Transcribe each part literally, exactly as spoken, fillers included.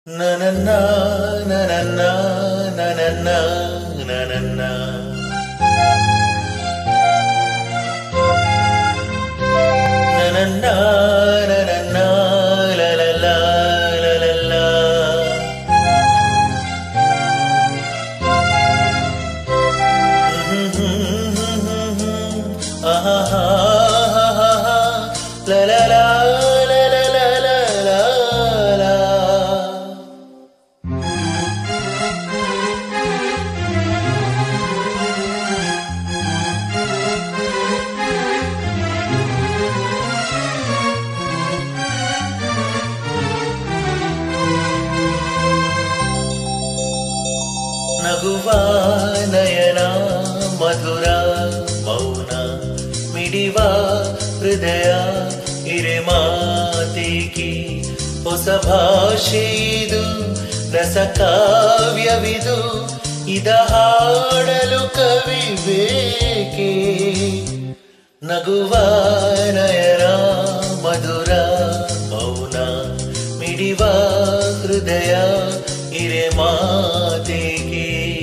Na na na na na na na na na na na na. Na na na na na na la la la la la la. Ah ha ha ha ha ha la la la. ನಗುವ ನಯನ ಮಧುರ ಮೌನ ಮಿಡಿವ ಹೃದಯ ಹಿರೆ ಮಾತಿಗೆ ಹೊಸ ಭಾಷೆಯಿದು ರಸ ಕಾವ್ಯವಿದು ಇದ ಹಾಡಲು ಕವಿ ಬೇಕೆ ನಗುವ ನಯನ ಮಧುರ ಮೌನ ಮಿಡಿವ ಹೃದಯ ಹಿರೆ ಮಾತಿಗೆ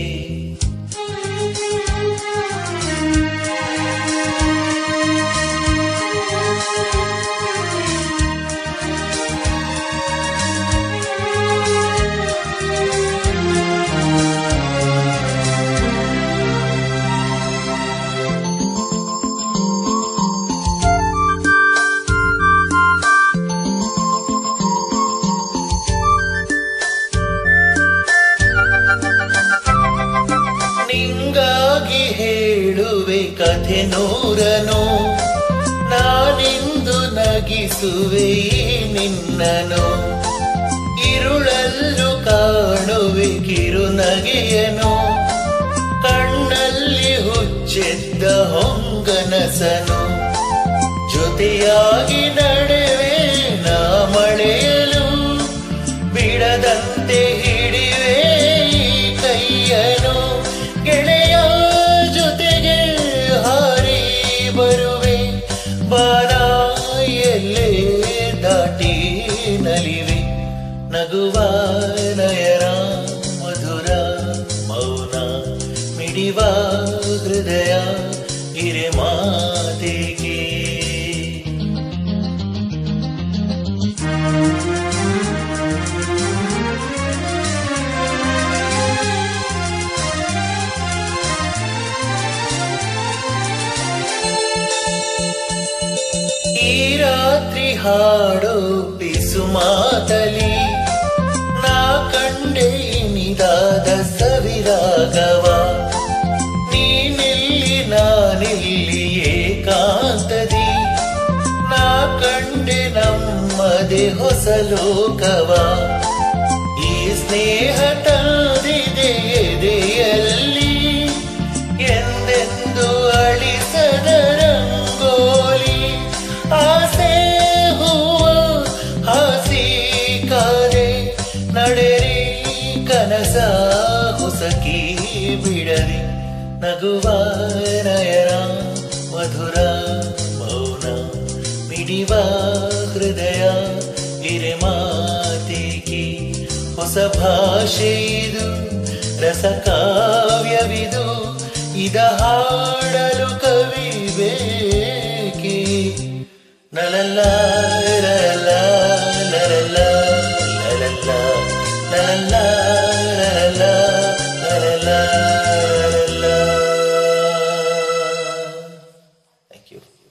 ನಿಂಗಾಗಿ ಹೇಳುವೆ ಕಥೆ ನೂರನು ನಾನಿಂದು ನಗಿಸುವೆ ನಿನ್ನನು ಇರುಳಲ್ಲೂ ಕಾಣುವೆ ಕಿರು ನಗೆಯನು ಕಣ್ಣಲ್ಲಿ ಹುಚ್ಚೆದ್ದ ಹೊಂಗನಸನು ಜೊತೆಯಾಗಿ ನಡೆವೆ ನಾ ಮಳೆಯಲು ಬಿಡದಂತೆ ಹಿಡಿವೆ ಈ ಕೈಯನು ಗೆಳೆಯ ಜೊತೆಗೆ ಹಾರಿ ಬರುವೆ ಬಾನ ಎಲ್ಲೇ ದಾಟಿ ನಲಿವೆ ನಗುವ ನಯನ ಮಧುರ ಮೌನ ಮಿಡಿವ ಹೃದಯ ಹಿರೆ ಮಾತಿಗೆ ಈ ರಾತ್ರಿ ಹಾಡೋ ಬಿಸು ಮಾತಲಿ ನಾ ಕಂಡೆ ಇನಿದಾದ ಸವಿರಾಗವ ನೀನೆಲ್ಲಿ ನಾನೆಲ್ಲಿ ಏಕಾಂತದಿ ನಾ ಕಂಡೆ ನಮ್ಮದೇ ಹೊಸ ಲೋಕವ ಈ ಸ್ನೇಹ ತಂದಿದೆ ಎದೆಯಲ್ಲಿ ಎಂದೆಂದು ಅಳಿಸದ ರಂಗೋಲಿ ಆಸೆ ಹೂವ ಹಾಸಿ ಕಾದೆ ನಡೆರಿ ಕನಸ ಹೊಸಕಿ ಬಿಡರಿ ನಗುವ ನಯನ ಮಧುರ ಮೌನ ಮಿಡಿವ ಹೃದಯ ಹಿರೆ ಮಾತಿಗೆ ಹೊಸ ಭಾಷೆಯಿದು ರಸ ಕಾವ್ಯವಿದು ಇದ ಹಾಡಲು ಕವಿ ಬೇಕೆ ನಲಲ್ಲ ಲಲಲ್ಲ ಲಲಲ್ಲ ಲಲಲ್ಲ ಲಲಲ್ಲ ಲಲಲ್ಲ ಲಲಲ್ಲ ಲಲಲ್ಲ. Thank you.